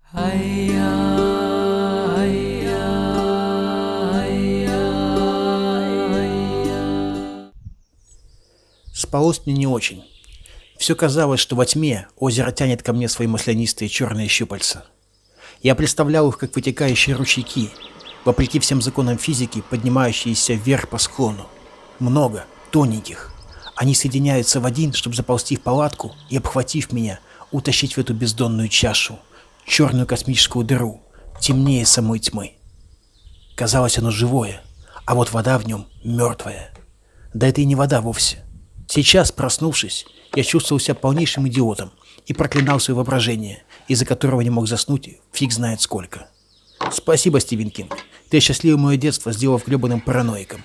Спалось мне не очень. Все казалось, что во тьме озеро тянет ко мне свои маслянистые черные щупальца. Я представлял их как вытекающие ручейки, вопреки всем законам физики, поднимающиеся вверх по склону. Много, тоненьких. Они соединяются в один, чтобы заползти в палатку и, обхватив меня, утащить в эту бездонную чашу, черную космическую дыру, темнее самой тьмы. Казалось, оно живое, а вот вода в нем мертвая. Да это и не вода вовсе. Сейчас, проснувшись, я чувствовал себя полнейшим идиотом и проклинал свое воображение, из-за которого не мог заснуть фиг знает сколько. Спасибо, Стивен Кинг. Ты осчастливил мое детство, сделав гребаным параноиком.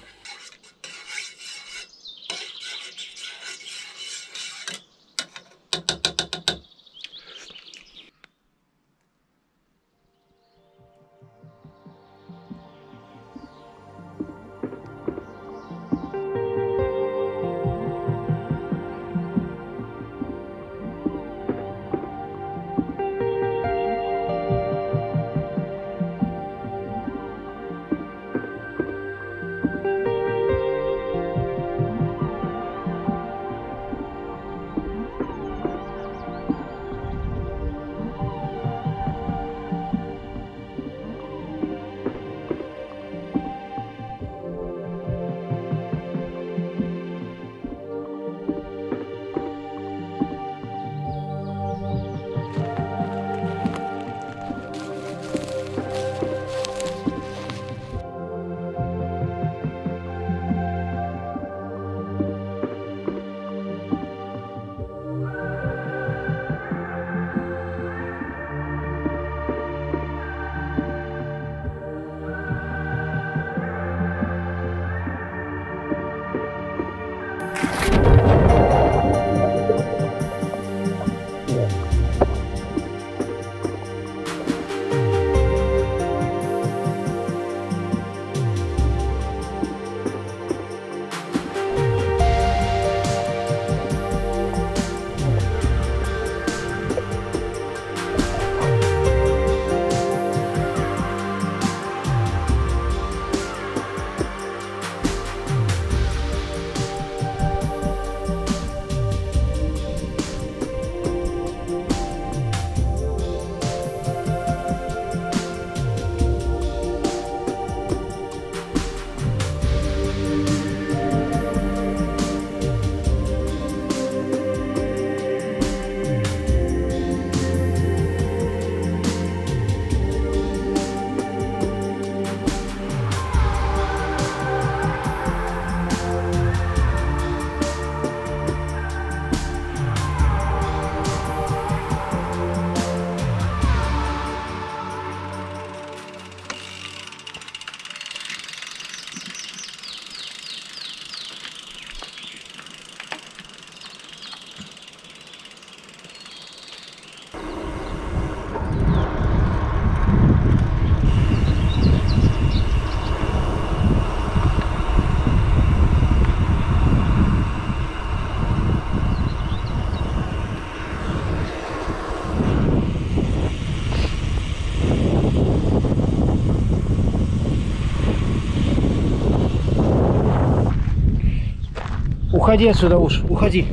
Уходи отсюда уж, уходи.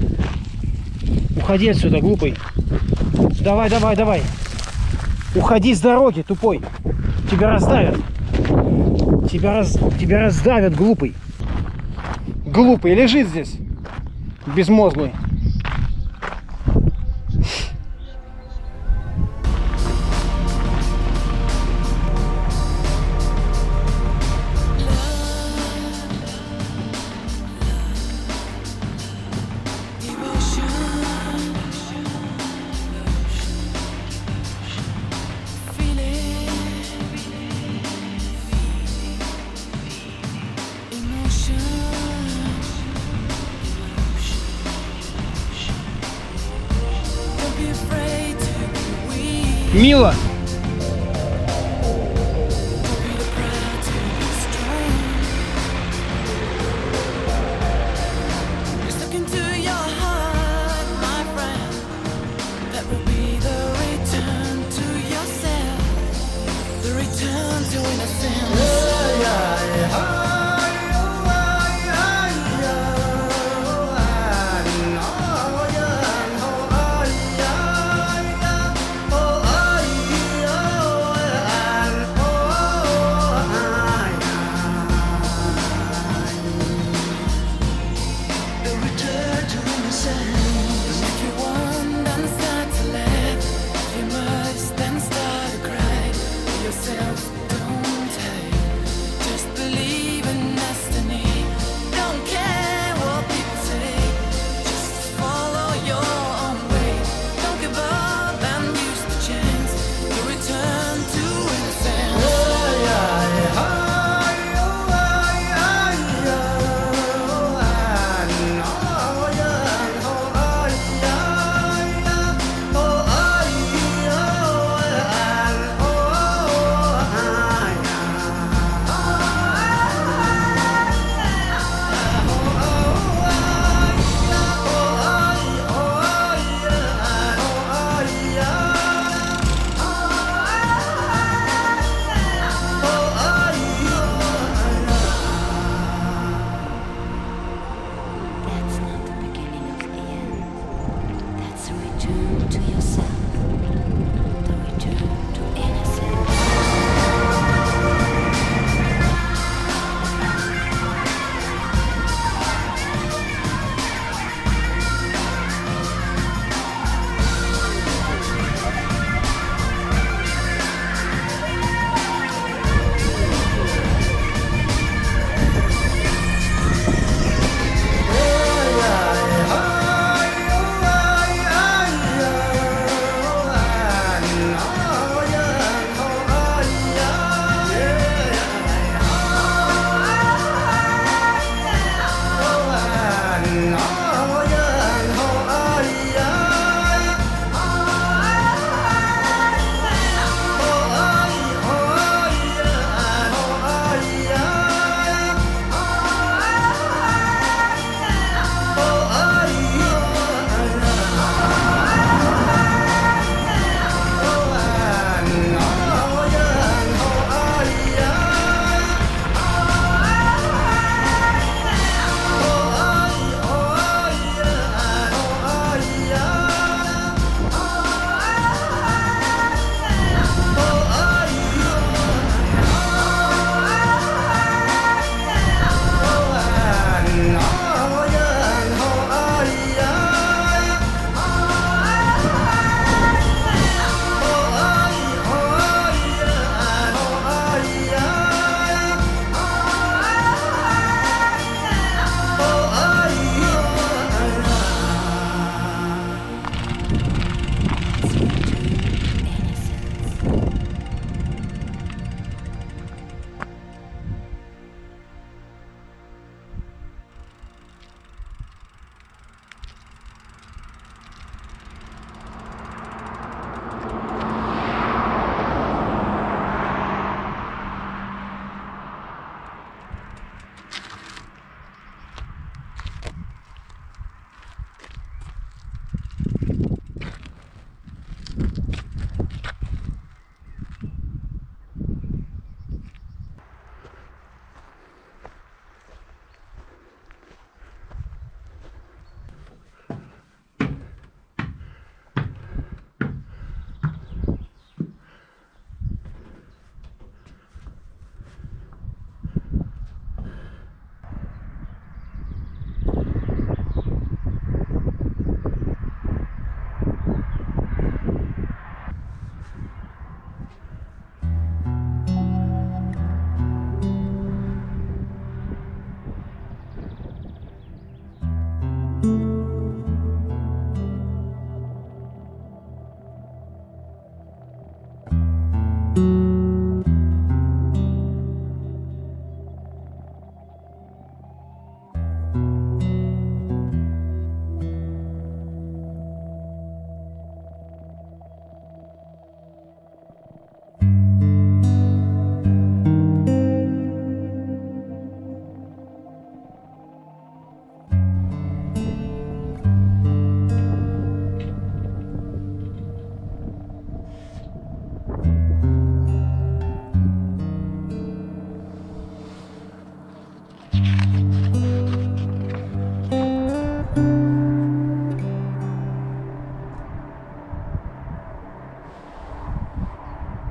Уходи отсюда, глупый. Давай, давай, давай. Уходи с дороги, тупой. Тебя раздавят. Тебя раздавят, глупый. Глупый, лежит здесь. Безмозглый. Мила! That will be the return to your to innocence.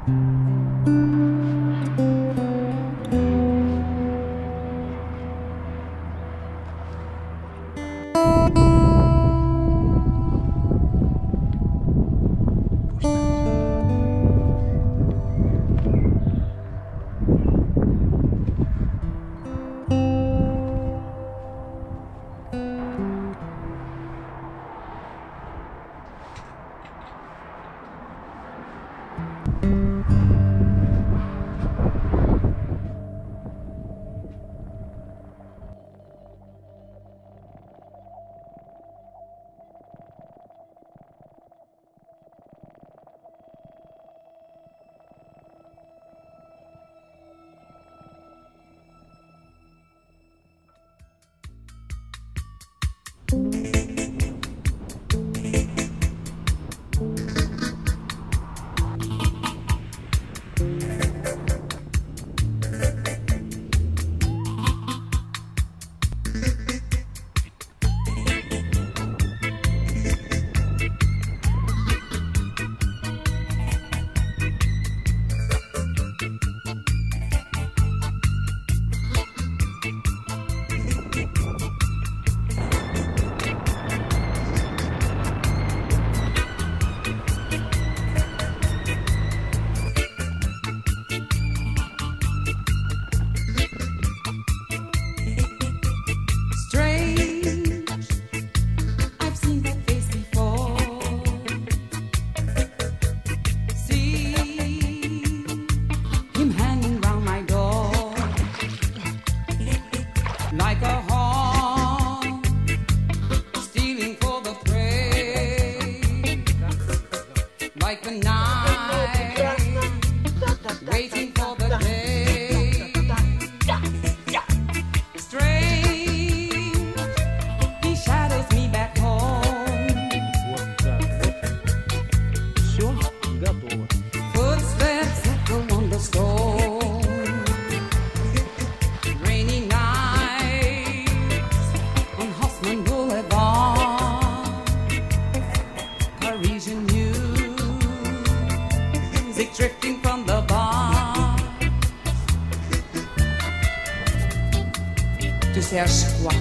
Cherches quoi?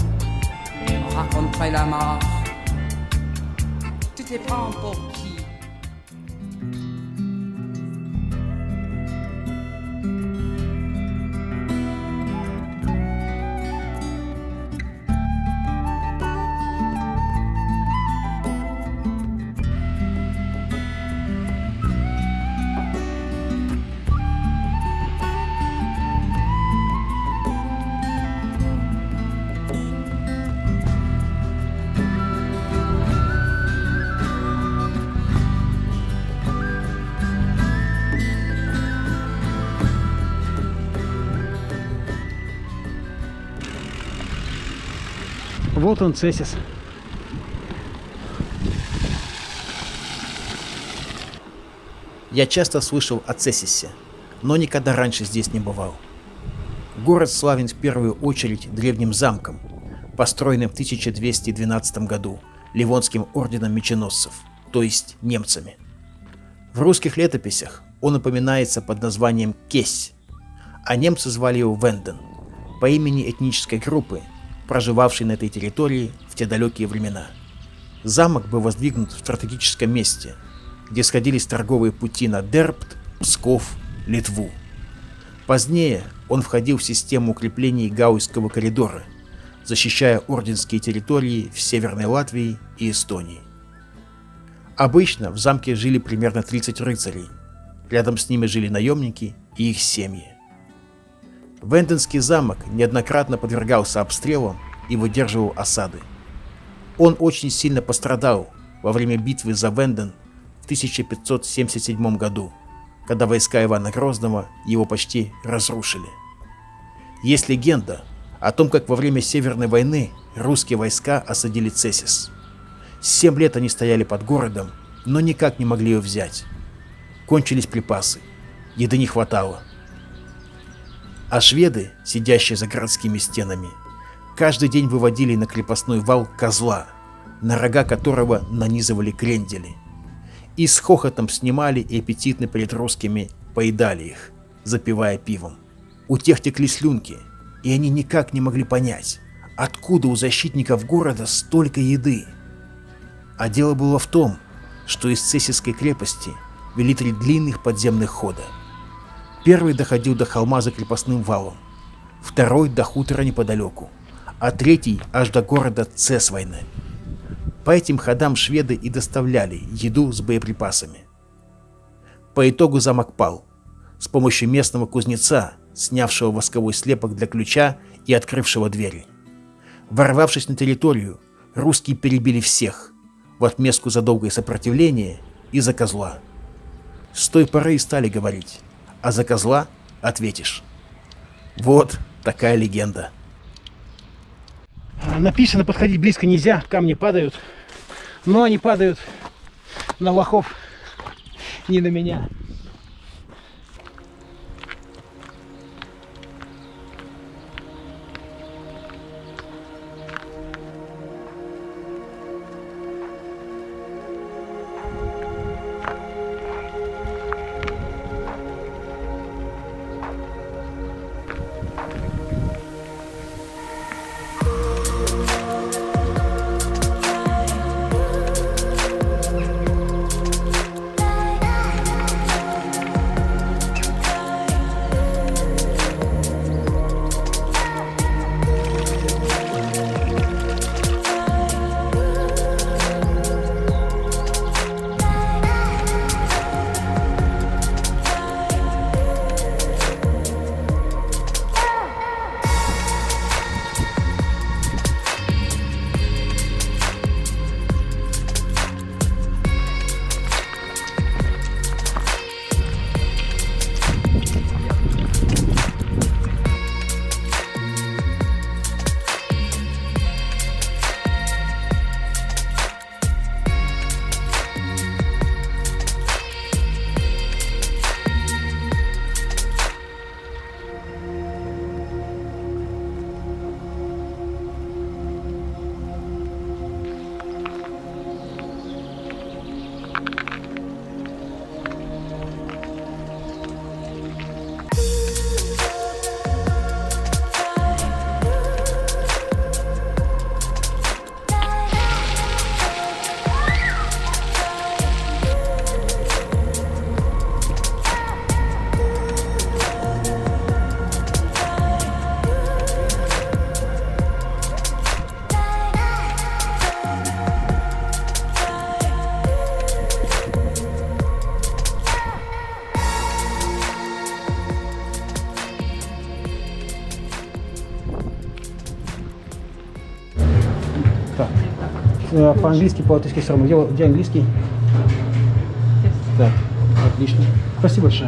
Raconterait la mort. Tu te prends pour qui? Вот он, Цесис. Я часто слышал о Цесисе, но никогда раньше здесь не бывал. Город славен в первую очередь древним замком, построенным в 1212 году Ливонским орденом меченосцев, то есть немцами. В русских летописях он упоминается под названием Кесь, а немцы звали его Венден, по имени этнической группы, проживавшей на этой территории в те далекие времена. Замок был воздвигнут в стратегическом месте, где сходились торговые пути на Дербт, Псков, Литву. Позднее он входил в систему укреплений Гауйского коридора, защищая орденские территории в Северной Латвии и Эстонии. Обычно в замке жили примерно 30 рыцарей, рядом с ними жили наемники и их семьи. Венденский замок неоднократно подвергался обстрелам и выдерживал осады. Он очень сильно пострадал во время битвы за Венден в 1577 году, когда войска Ивана Грозного его почти разрушили. Есть легенда о том, как во время Северной войны русские войска осадили Цесис. 7 лет они стояли под городом, но никак не могли ее взять. Кончились припасы, еды не хватало. А шведы, сидящие за городскими стенами, каждый день выводили на крепостной вал козла, на рога которого нанизывали крендели. и с хохотом снимали и аппетитно перед русскими поедали их, запивая пивом. У тех текли слюнки, и они никак не могли понять, откуда у защитников города столько еды. А дело было в том, что из Цесийской крепости вели 3 длинных подземных хода. Первый доходил до холма за крепостным валом, второй до хутора неподалеку, а третий аж до города Цесвайна. По этим ходам шведы и доставляли еду с боеприпасами. По итогу замок пал с помощью местного кузнеца, снявшего восковой слепок для ключа и открывшего двери. Ворвавшись на территорию, русские перебили всех в отместку за долгое сопротивление и за козла. С той поры и стали говорить, а за козла ответишь. Вот такая легенда. Написано, подходить близко нельзя, камни падают. Но они падают на лохов, не на меня. По-английски, по-латышски все равно. Где английский? Так, отлично. Спасибо большое.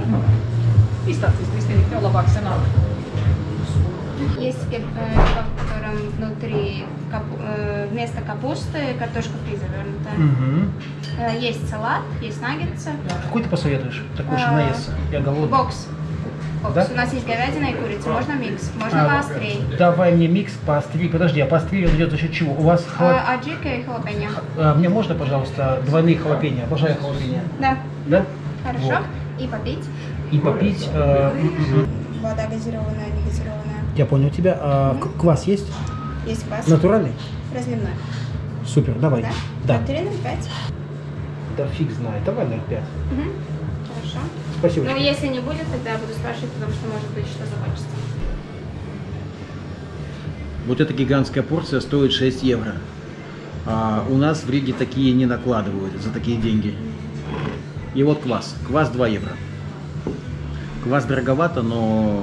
Есть кебаб, в котором внутри вместо капусты картошка фри завернута. Есть салат, есть наггетсы. Какой ты посоветуешь? Такой, чтобы наесться. Я голодный. Бокс. Да? У нас есть говядина и курица. Можно микс, можно поострее. Давай мне микс поострее. Подожди, а поострее идет за счет чего? У вас аджика и халапеньо. Мне можно, пожалуйста, двойные халапеньо? Обожаю халапеньо. Да. Да? Хорошо. Вот. И попить. И попить. Вода газированная, не газированная. Я понял тебя. Квас есть? Есть квас. Натуральный? Разливной. Супер, давай. Да? Да. 3,05. Да фиг знает. Давай 0,5. Хорошо. Спасибо. Ну, если не будет, тогда я буду спрашивать, потому что, может быть, что закончится. Вот эта гигантская порция стоит 6 евро. А у нас в Риге такие не накладывают за такие деньги. И вот квас. Квас 2 евро. Квас дороговато, но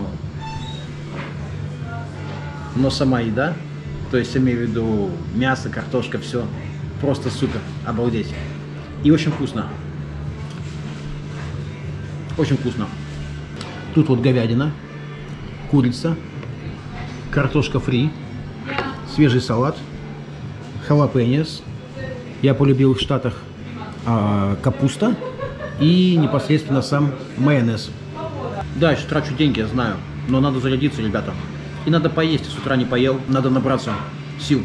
сама еда, то есть имею в виду мясо, картошка, все просто супер, обалдеть. И очень вкусно. Очень вкусно. Тут вот говядина, курица, картошка фри, свежий салат, халапеньос. Я полюбил в Штатах капуста и непосредственно сам майонез. Да, еще трачу деньги, я знаю, но надо зарядиться, ребята. И надо поесть, с утра не поел, надо набраться сил.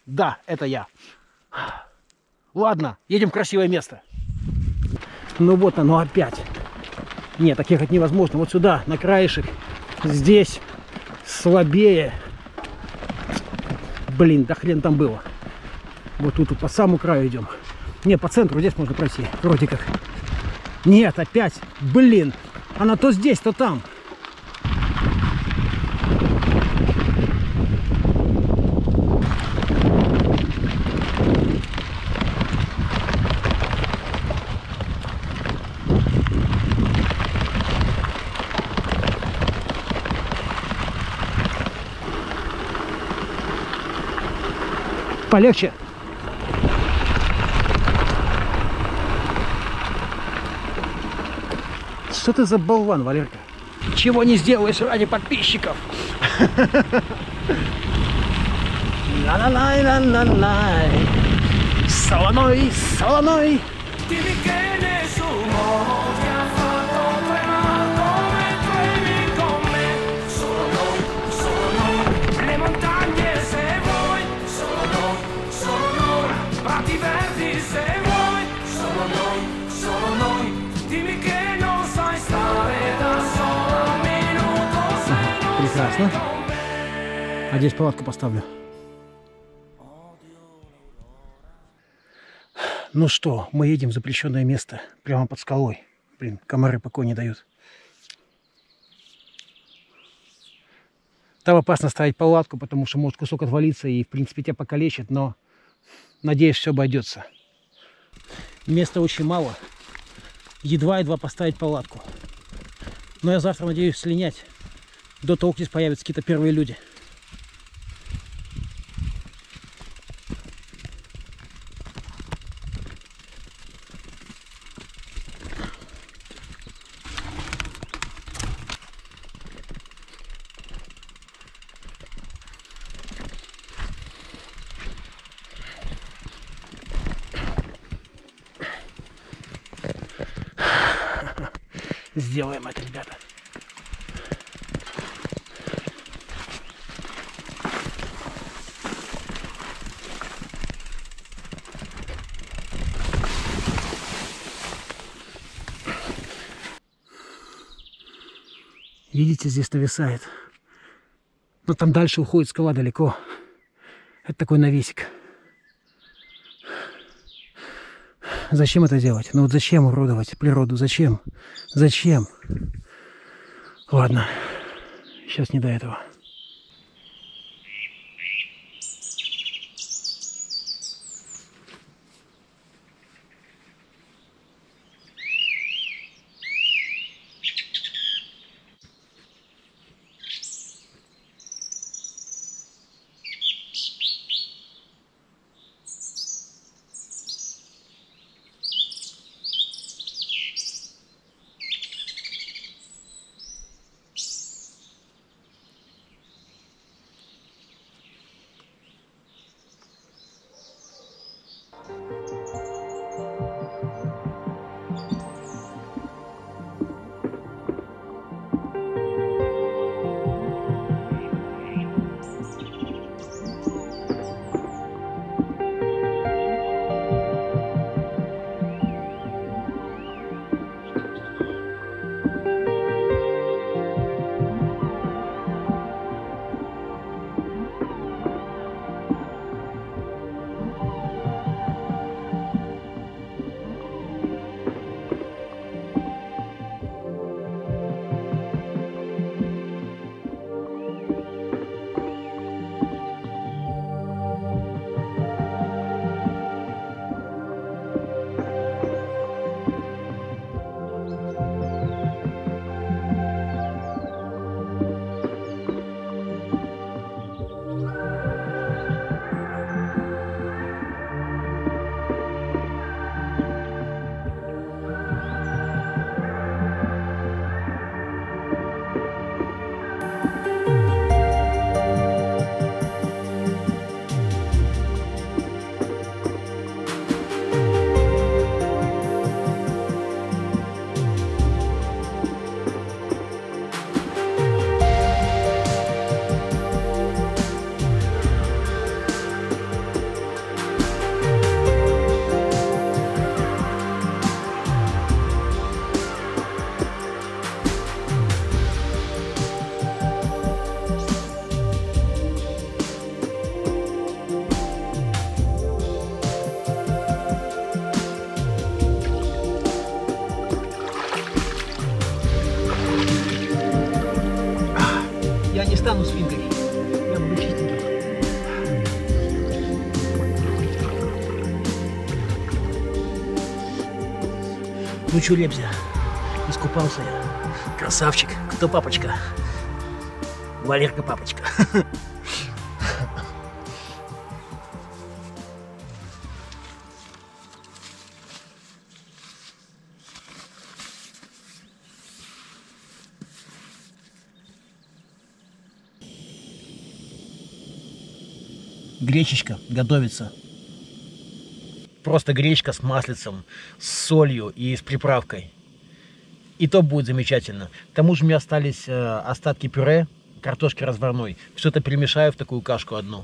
Да, это я. Ладно, едем в красивое место. Ну вот оно опять. Нет, так ехать невозможно. Вот сюда, на краешек. Здесь слабее. Блин, да хрен там было. Вот тут по самому краю идем. Не, по центру здесь можно пройти. Вроде как. Нет, опять. Блин. Она то здесь, то там. Полегче. Что ты за болван, Валерка? Чего не сделаешь ради подписчиков? Ла-ла-лай-ла-ла-лай. Солоной, солоной. Прекрасно. А здесь палатку поставлю. Ну что, мы едем в запрещенное место, прямо под скалой. Блин, комары покоя не дают. Там опасно ставить палатку, потому что может кусок отвалиться и, в принципе, тебя покалечит, но, надеюсь, все обойдется. Места очень мало. Едва-едва поставить палатку. Но я завтра надеюсь слинять до того, как здесь появятся какие-то первые люди. Сделаем это, ребята. Видите, здесь нависает. Но там дальше уходит скала далеко. Это такой навесик. Зачем это делать? Ну вот зачем уродовать природу? Зачем? Зачем? Ладно, сейчас не до этого. Я не стану свинкой. Я буду чистеньким. Ну чё, Лебзя, искупался я. Красавчик. Кто папочка? Валерка папочка. Гречечка готовится. Просто гречка с маслицем, с солью и с приправкой. И то будет замечательно. К тому же у меня остались остатки пюре, картошки разварной. Все это перемешаю в такую кашку одну.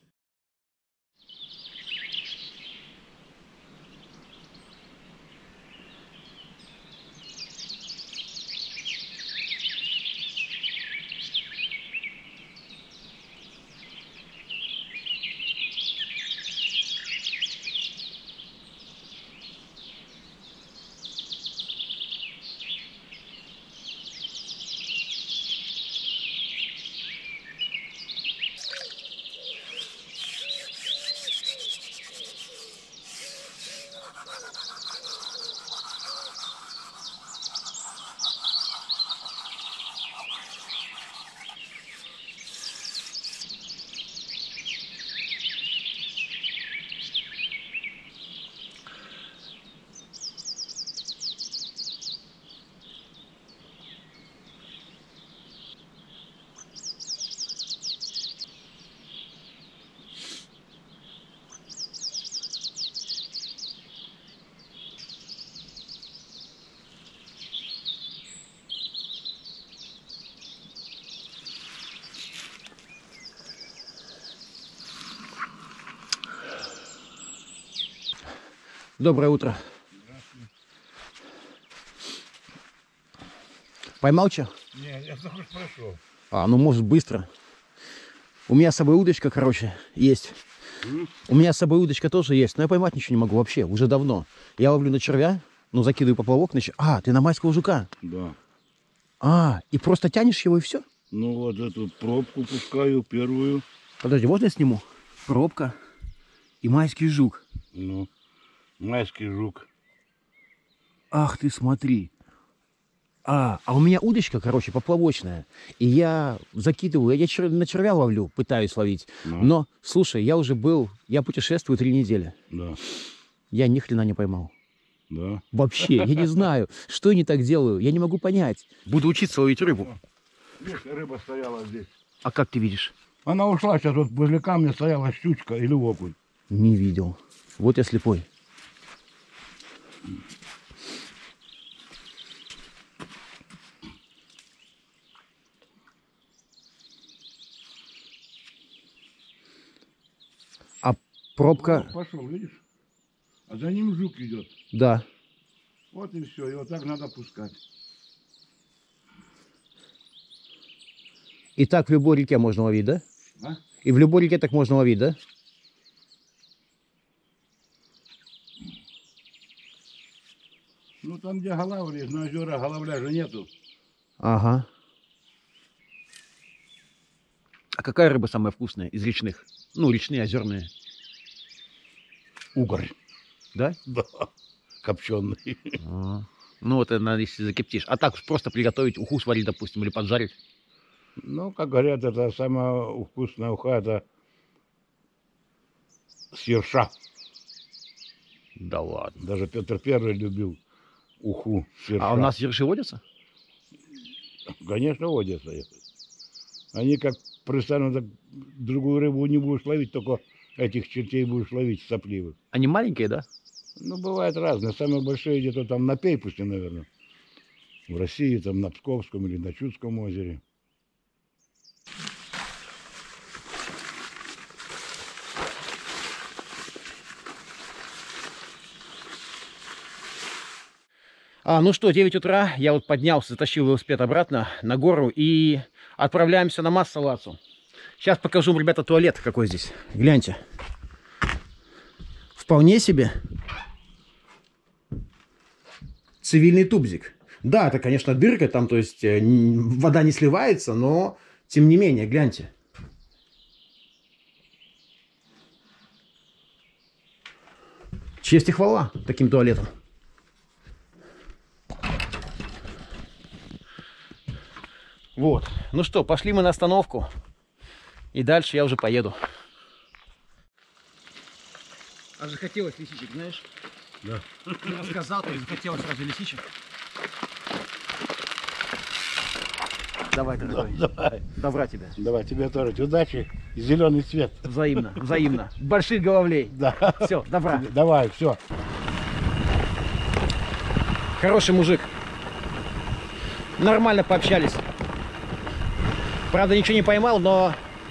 Доброе утро. Поймал что? Не, я только прошел. Ну может быстро. У меня с собой удочка, короче, есть. У меня с собой удочка тоже есть, но я поймать ничего не могу вообще, уже давно. Я ловлю на червя, закидываю поплавок, ты на майского жука? Да. И просто тянешь его и все? Ну вот эту пробку пускаю первую. Подожди, вот я сниму. Пробка и майский жук. Ну, майский жук. Ах ты, смотри. А у меня удочка, короче, поплавочная. И я закидываю, я на червя ловлю, пытаюсь ловить. Да. Но, слушай, я путешествую 3 недели. Да. Я ни хрена не поймал. Да. Вообще, я не знаю, что я не так делаю. Я не могу понять. Буду учиться ловить рыбу. Видишь, рыба стояла здесь. А как ты видишь? Она ушла, сейчас вот возле камня стояла щучка или окунь. Не видел. Вот я слепой. А пробка... Вот, пошел, видишь? А за ним жук идет. Да. Вот и все, его так надо пускать. И так в любой реке можно ловить, да? А? И в любой реке так можно ловить, да? Ну там, где голавли, на озера головля же нету. Ага. А какая рыба самая вкусная из речных? Ну, речные, озерные. Угорь. Да? Да. Копченый. Ну, вот это если закоптишь. А так просто приготовить, уху сварить, допустим, или поджарить. Ну, как говорят, это самая вкусная уха, это с ерша. Да ладно. Даже Петр Первый любил уху с ерша. А у нас ерши водятся? Конечно, водятся. Они как пристанут, так другую рыбу не будешь ловить, только этих чертей будешь ловить сопливых. Они маленькие, да? Ну, бывает разные. Самые большие где-то там на Пейпусе, наверное. В России, там на Псковском или на Чудском озере. Ну что, 9 утра, я вот поднялся, затащил велосипед обратно на гору и отправляемся на Массалацу. Сейчас покажу вам, ребята, туалет какой здесь. Гляньте. Вполне себе цивильный тубзик. Да, это, конечно, дырка там, то есть вода не сливается, но Тем не менее, гляньте. Честь и хвала таким туалетам. Вот. Ну что, пошли мы на остановку. И дальше я уже поеду. А захотелось лисичек, знаешь? Да. Ты рассказал, то и захотелось сразу лисичек. Давай, дорогой. Давай. Добра тебе. Давай, тебе тоже. Удачи и зеленый цвет. Взаимно, взаимно. Больших головлей. Да. Все, добра. Давай, все. Хороший мужик. Нормально пообщались. Правда, ничего не поймал, но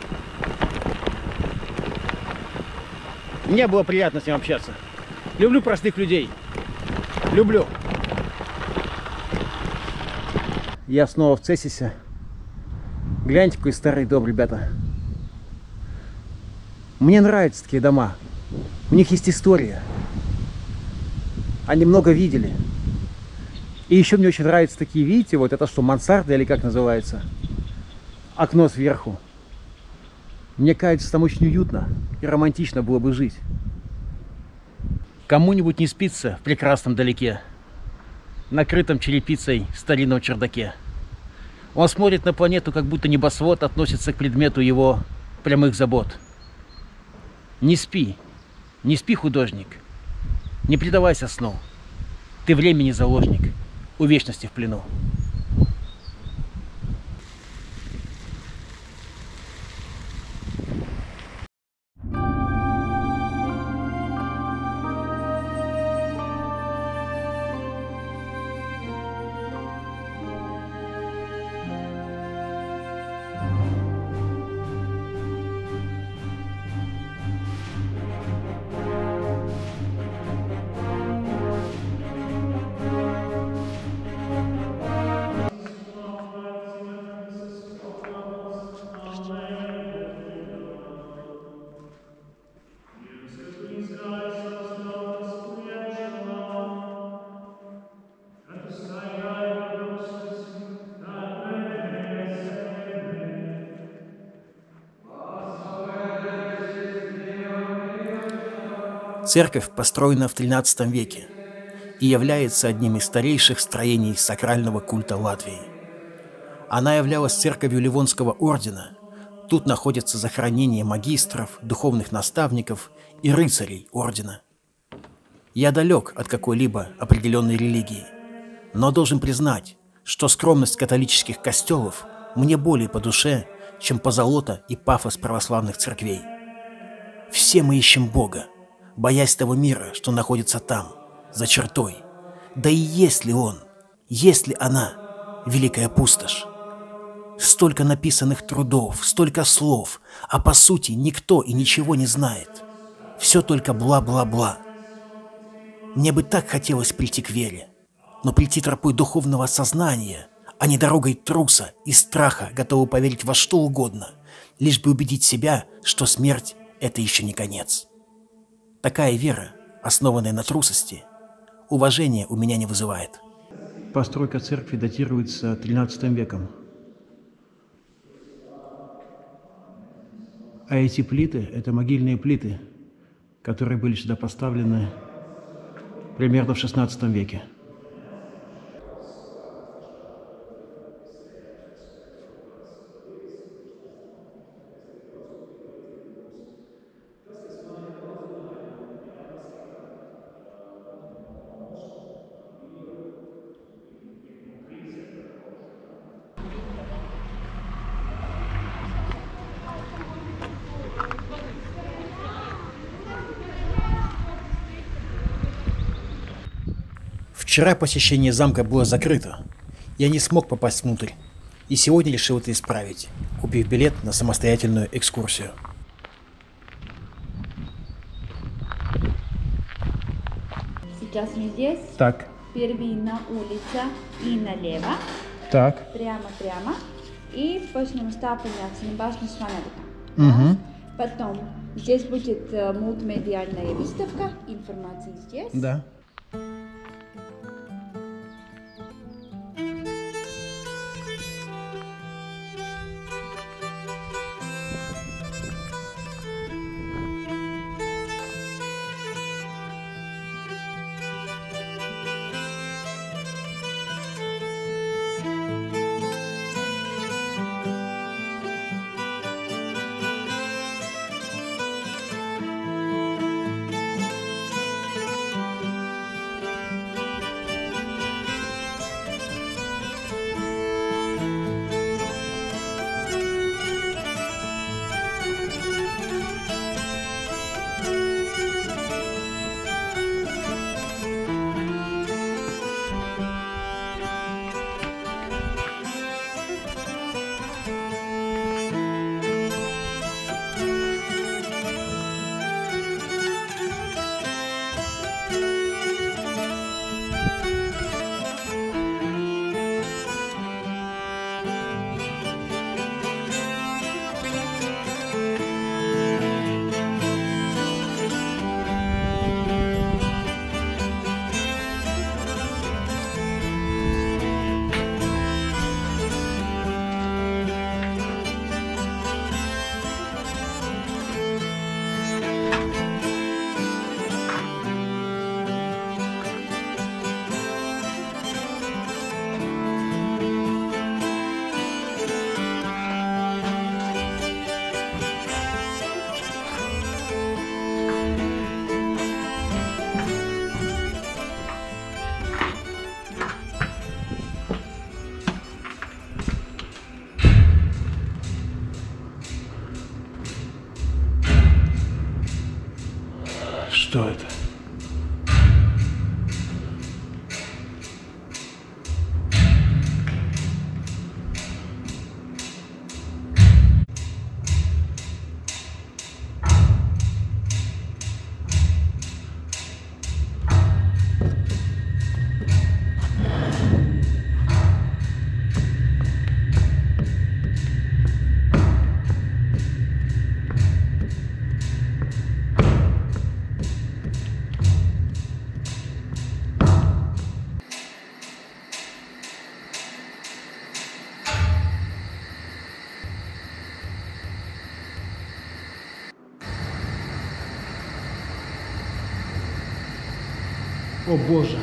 мне было приятно с ним общаться. Люблю простых людей. Люблю. Я снова в Цесисе. Гляньте, какой старый дом, ребята. Мне нравятся такие дома. У них есть история. Они много видели. И еще мне очень нравятся такие, видите, вот это что, мансарда или как называется? Окно сверху. Мне кажется, там очень уютно и романтично было бы жить. Кому-нибудь не спится в прекрасном далеке, накрытом черепицей старинном чердаке. Он смотрит на планету, как будто небосвод относится к предмету его прямых забот. Не спи, художник, не предавайся сну. Ты времени заложник, у вечности в плену. Церковь построена в XIII веке и является одним из старейших строений сакрального культа Латвии. Она являлась церковью Ливонского ордена. Тут находятся захоронения магистров, духовных наставников и рыцарей ордена. Я далек от какой-либо определенной религии, но должен признать, что скромность католических костелов мне более по душе, чем позолота и пафос православных церквей. Все мы ищем Бога, боясь того мира, что находится там, за чертой. Да и есть ли он, есть ли она, великая пустошь? Столько написанных трудов, столько слов, а по сути никто и ничего не знает. Все только бла-бла-бла. Мне бы так хотелось прийти к вере, но прийти тропой духовного сознания, а не дорогой труса и страха, готовы поверить во что угодно, лишь бы убедить себя, что смерть – это еще не конец. Такая вера, основанная на трусости, уважения у меня не вызывает. Постройка церкви датируется XIII веком. А эти плиты – это могильные плиты, которые были сюда поставлены примерно в XVI веке. Вчера посещение замка было закрыто. Я не смог попасть внутрь. И сегодня решил это исправить, купив билет на самостоятельную экскурсию. Сейчас мы здесь. Так, Первина улица и налево. так. Прямо. И после моста подняться на башню с фонариком. Угу. Потом здесь будет мультимедиальная выставка. Информация здесь. Да. О боже.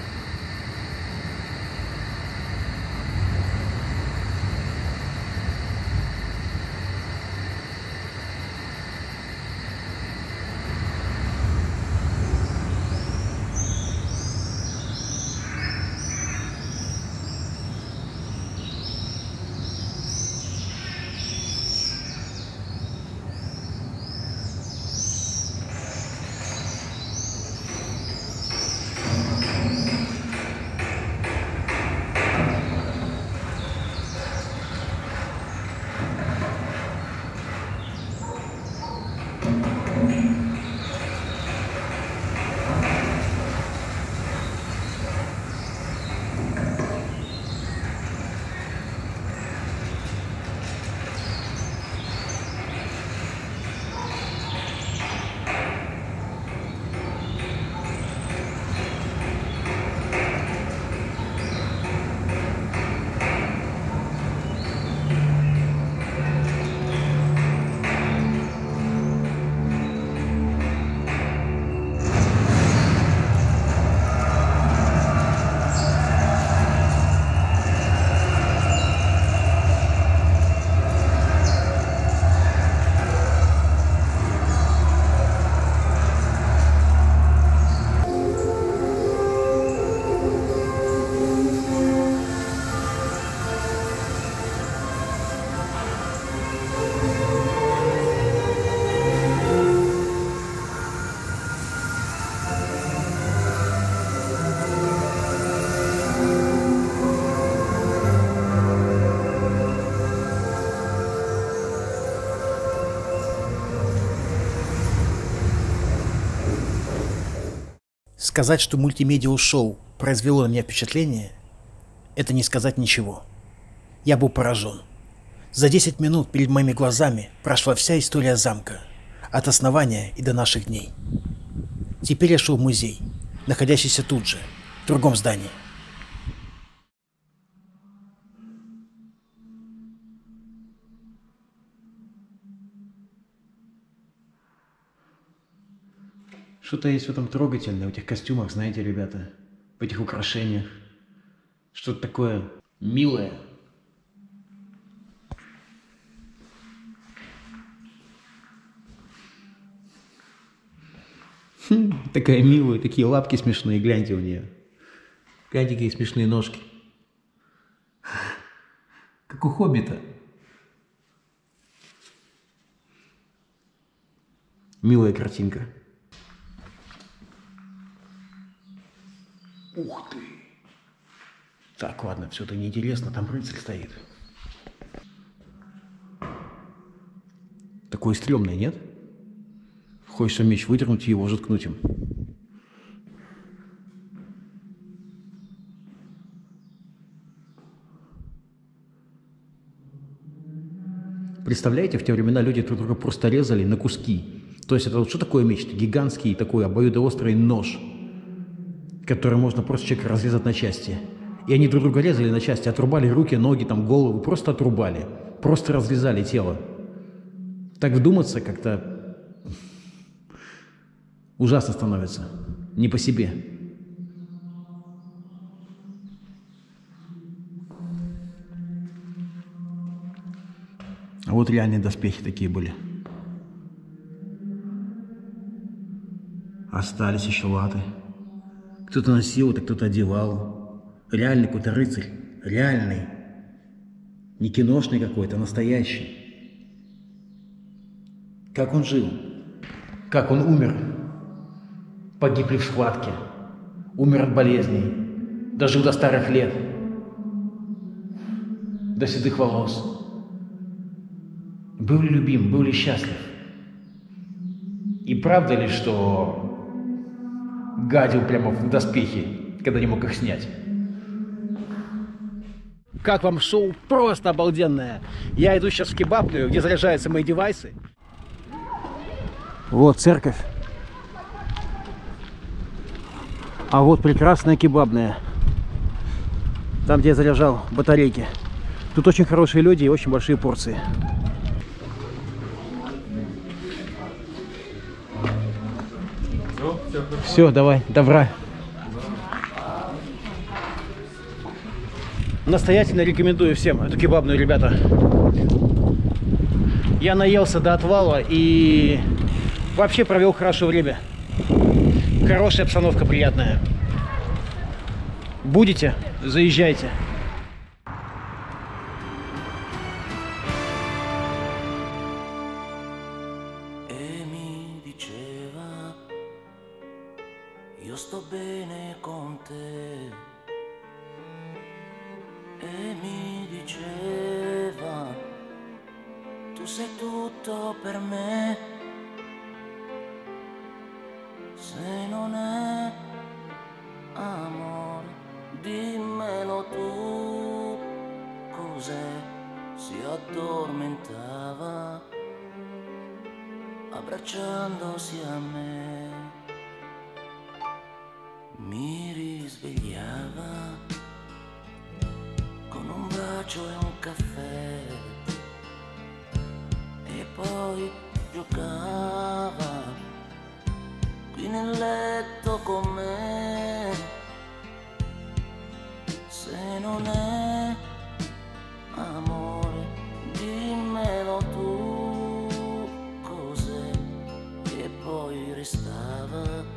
Сказать, что мультимедиа-шоу произвело на меня впечатление, это не сказать ничего. Я был поражен. За 10 минут перед моими глазами прошла вся история замка, от основания и до наших дней. Теперь я шел в музей, находящийся тут же, в другом здании. Что-то есть в этом трогательное, в этих костюмах, знаете, ребята, в этих украшениях. Что-то такое милое. Такая милая, такие лапки смешные, гляньте у нее. Гляньте, какие смешные ножки. Как у хоббита. Милая картинка. Ух ты! Так, ладно, все это неинтересно, там рыцарь стоит. Такой стрёмный, нет? Хочется меч выдернуть и его заткнуть им. Представляете, в те времена люди друг друга просто резали на куски. То есть это вот что такое меч? Это гигантский такой обоюдоострый нож, который можно просто человека разрезать на части. И они друг друга резали на части, отрубали руки, ноги, там, голову, просто отрубали. Просто разрезали тело. Так вдуматься как-то ужасно становится. Не по себе. А вот реальные доспехи такие были. Остались еще латы. Кто-то носил это, кто-то одевал. Реальный какой-то рыцарь. Реальный. Не киношный какой-то, настоящий. Как он жил? Как он умер? Погиб ли в схватке? Умер от болезней? Дожил до старых лет? До седых волос? Был ли любим? Был ли счастлив? И правда ли, что гадил прямо в доспехи, когда не мог их снять? Как вам шоу? Просто обалденное. Я иду сейчас в кебабную, где заряжаются мои девайсы. Вот церковь. А вот прекрасная кебабная. Там, где я заряжал батарейки. Тут очень хорошие люди и очень большие порции. Все, давай, добра. Настоятельно рекомендую всем эту кебабную, ребята. Я наелся до отвала и вообще провел хорошее время. Хорошая обстановка, приятная. Будете? Заезжайте. Io sto bene con te. E mi diceva, tu sei tutto per me. Se non è amore, dimmelo tu. Cos'è? Si addormentava, abbracciandosi a me. Mi risvegliava con un bacio e un caffè e poi giocava qui nel letto con me. Se non è amore, dimmelo tu. Cos'è? E poi restava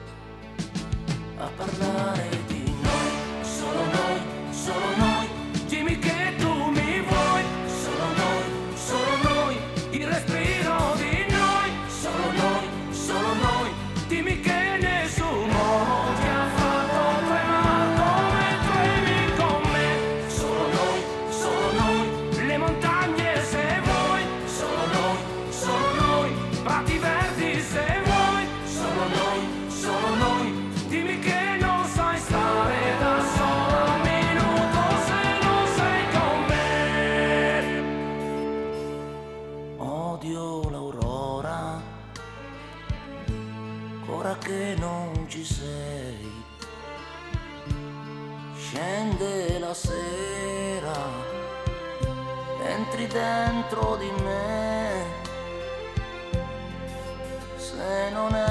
a parlare di noi, solo noi, solo noi. Dimmi che tu mi vuoi, solo noi, il respiro di noi, solo noi. Dimmi che nessuno ti ha fatto tremare come tremi con me. Solo noi, le montagne se vuoi, solo noi, prati verdi se vuoi, solo noi. Dimmi che non sai stare da solo un minuto se non sei con me. Odio l'aurora, ora che non ci sei. Scende la sera, entri dentro di me. Se non è